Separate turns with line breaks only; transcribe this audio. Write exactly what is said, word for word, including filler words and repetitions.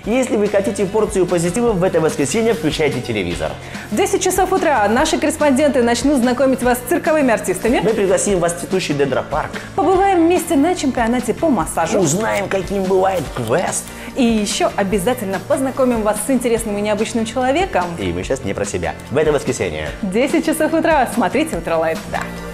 Если вы хотите порцию позитива, в это воскресенье включайте телевизор.
В десять часов утра наши корреспонденты начнут знакомить вас с цирковыми артистами.
Мы пригласим вас в цветущий дендропарк.
Побываем вместе на чемпионате по массажу.
Узнаем, каким бывает квест.
И еще обязательно познакомим вас с интересным и необычным человеком.
И мы сейчас не про себя. В это воскресенье.
десять часов утра. Смотрите «Утро Лайв».
Да.